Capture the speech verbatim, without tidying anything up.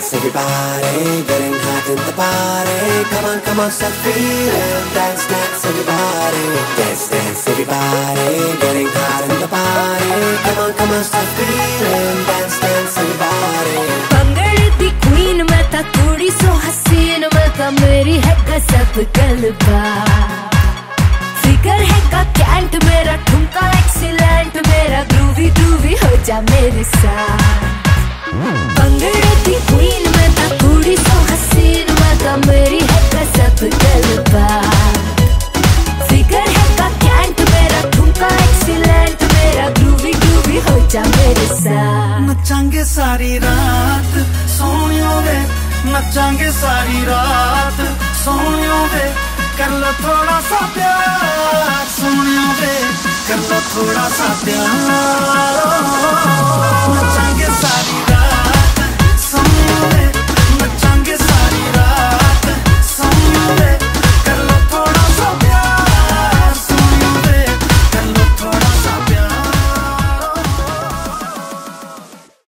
dance, everybody, getting hot in the party. Come on, come on, start feeling. Dance, dance, everybody, dance, dance, everybody, getting hot in the party. Come on, come on, start feeling. Dance, dance, everybody. भंगड़े the queen मैं ता कुड़ी सो हसीन मैं ता मेरी है गजब गलबा फिगर है का कैंट मेरा ठुमका एक्सीलेंट मेरा ग्रूवी ग्रूवी हो जा मेरे साथ भंगड़े दी क्वीन मैं ता कुड़ी सो हसीन मैं ता मेरी है गजब गलबा फिगर है का कैंट मेरा ठुमका एक्सीलेंट मेरा ग्रूवी ग्रूवी हो जा मेरे साथ नचांगे सारी रात सोनियों वे नचांगे सारी रात सोनियों वे कर लो थोड़ा सा प्यार सोनियों वे कर लो थोड़ा सा प्यार